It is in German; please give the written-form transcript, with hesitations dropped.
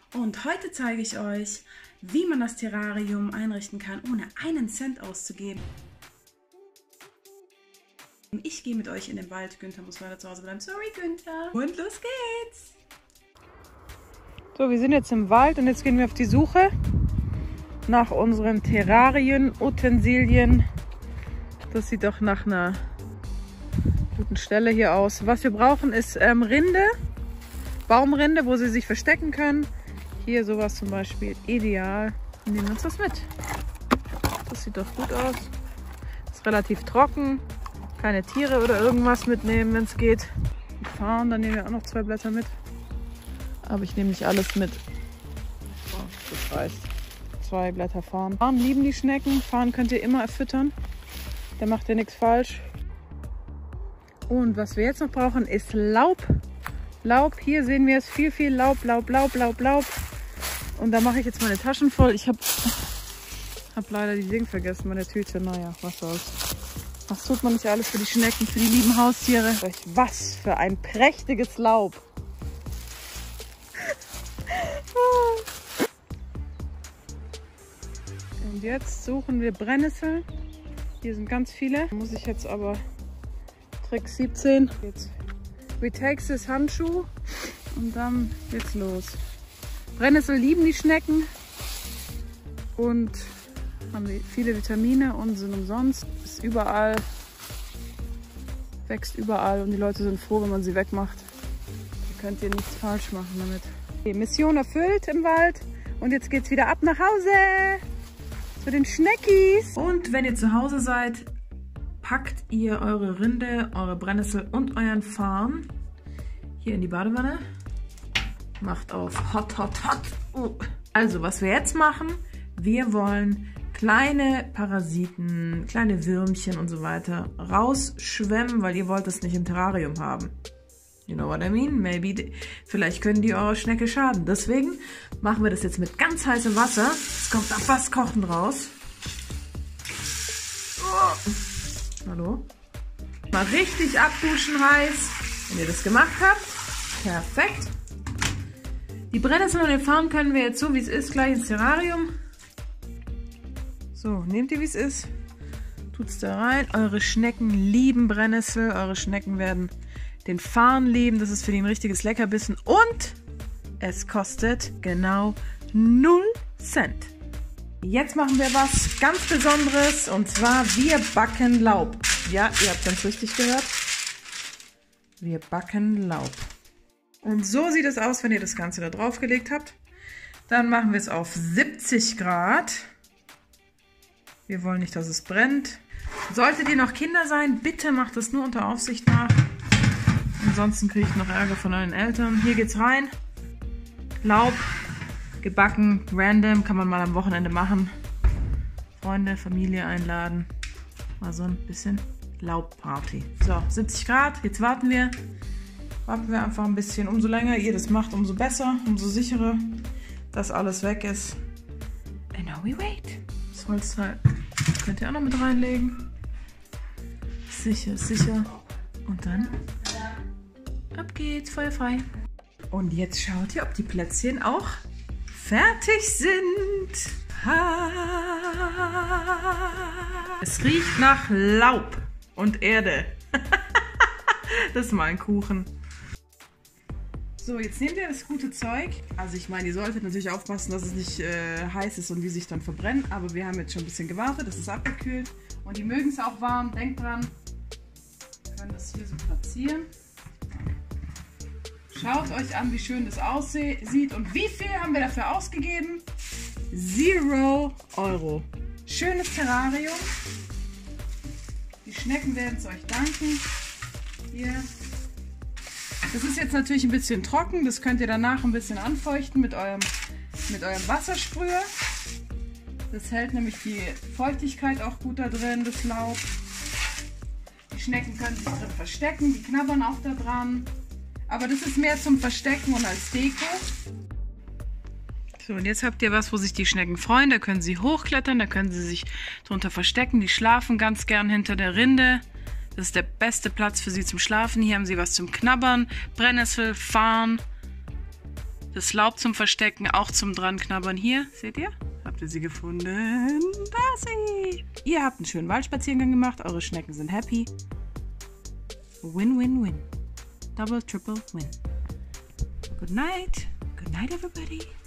Und heute zeige ich euch, wie man das Terrarium einrichten kann, ohne einen Cent auszugeben. Ich gehe mit euch in den Wald. Günther muss leider zu Hause bleiben. Sorry, Günther. Und los geht's! So, wir sind jetzt im Wald und jetzt gehen wir auf die Suche nach unseren Terrarien, Utensilien. Das sieht doch nach einer guten Stelle hier aus. Was wir brauchen ist Rinde, Baumrinde, wo sie sich verstecken können. Hier sowas zum Beispiel ideal. Wir nehmen uns das mit. Das sieht doch gut aus. Ist relativ trocken. Keine Tiere oder irgendwas mitnehmen, wenn es geht. Und Farn, dann nehmen wir auch noch 2 Blätter mit. Aber ich nehme nicht alles mit. Oh, das reicht. 2 Blätter Farn. Farn lieben die Schnecken. Farn könnt ihr immer füttern. Da macht ihr nichts falsch. Und was wir jetzt noch brauchen, ist Laub. Laub, hier sehen wir es, viel Laub, Laub. Und da mache ich jetzt meine Taschen voll. Ich habe leider die Dinge vergessen, meine Tüte. Naja, was soll's. Was tut man nicht alles für die Schnecken, für die lieben Haustiere? Was für ein prächtiges Laub. Und jetzt suchen wir Brennnesseln. Hier sind ganz viele. Da muss ich jetzt aber Trick 17. Jetzt retakes das Handschuh und dann geht's los. Brennnessel lieben die Schnecken und haben viele Vitamine und sind umsonst. Ist überall, wächst überall und die Leute sind froh, wenn man sie wegmacht. Da könnt ihr nichts falsch machen damit. Okay, Mission erfüllt im Wald und jetzt geht's wieder ab nach Hause zu den Schneckis. Und wenn ihr zu Hause seid, packt ihr eure Rinde, eure Brennnessel und euren Farn hier in die Badewanne. Macht auf hot. Also, was wir jetzt machen, wir wollen kleine Parasiten, kleine Würmchen und so weiter rausschwemmen, weil ihr wollt das nicht im Terrarium haben. You know what I mean? Maybe, vielleicht können die eure Schnecke schaden. Deswegen machen wir das jetzt mit ganz heißem Wasser. Es kommt da fast kochend raus. Oh. Hallo? Mal richtig abduschen heiß. Wenn ihr das gemacht habt, perfekt. Die Brennnessel und den Farn können wir jetzt so, wie es ist, gleich ins Terrarium. So, nehmt ihr, wie es ist. Tut es da rein. Eure Schnecken lieben Brennnessel. Eure Schnecken werden den Farn lieben. Das ist für die ein richtiges Leckerbissen. Und es kostet genau 0 Cent. Jetzt machen wir was ganz Besonderes. Und zwar, wir backen Laub. Ja, ihr habt ganz richtig gehört. Wir backen Laub. Und so sieht es aus, wenn ihr das Ganze da drauf gelegt habt. Dann machen wir es auf 70 Grad. Wir wollen nicht, dass es brennt. Solltet ihr noch Kinder sein, bitte macht das nur unter Aufsicht nach. Ansonsten kriege ich noch Ärger von euren Eltern. Hier geht's rein. Laub, gebacken, random, kann man mal am Wochenende machen. Freunde, Familie einladen. Mal so ein bisschen Laubparty. So, 70 Grad, jetzt warten wir. Warten wir einfach ein bisschen. Umso länger ihr das macht, umso besser, umso sicherer, dass alles weg ist. And now we wait. Das Holzteil könnt ihr auch noch mit reinlegen. Sicher, sicher. Und dann ab geht's, Feuer frei. Und jetzt schaut ihr, ob die Plätzchen auch fertig sind. Es riecht nach Laub und Erde. Das ist mal ein Kuchen. So, jetzt nehmt ihr das gute Zeug. Also ich meine, ihr solltet natürlich aufpassen, dass es nicht heiß ist und die sich dann verbrennen. Aber wir haben jetzt schon ein bisschen gewartet, das ist abgekühlt. Und die mögen es auch warm. Denkt dran, wir können das hier so platzieren. Schaut euch an, wie schön das aussieht. Und wie viel haben wir dafür ausgegeben? 0 Euro. Schönes Terrarium. Die Schnecken werden es euch danken. Hier. Das ist jetzt natürlich ein bisschen trocken. Das könnt ihr danach ein bisschen anfeuchten mit eurem Wassersprüher. Das hält nämlich die Feuchtigkeit auch gut da drin, das Laub. Die Schnecken können sich drin verstecken, die knabbern auch da dran. Aber das ist mehr zum Verstecken und als Deko. So, und jetzt habt ihr was, wo sich die Schnecken freuen. Da können sie hochklettern, da können sie sich drunter verstecken. Die schlafen ganz gern hinter der Rinde. Das ist der beste Platz für sie zum Schlafen. Hier haben sie was zum Knabbern, Brennnessel, Farn. Das Laub zum Verstecken, auch zum Dranknabbern. Hier, seht ihr? Habt ihr sie gefunden? Da sie! Ihr habt einen schönen Waldspaziergang gemacht, eure Schnecken sind happy. Win, win, win. Double, triple, win. Good night. Good night, everybody.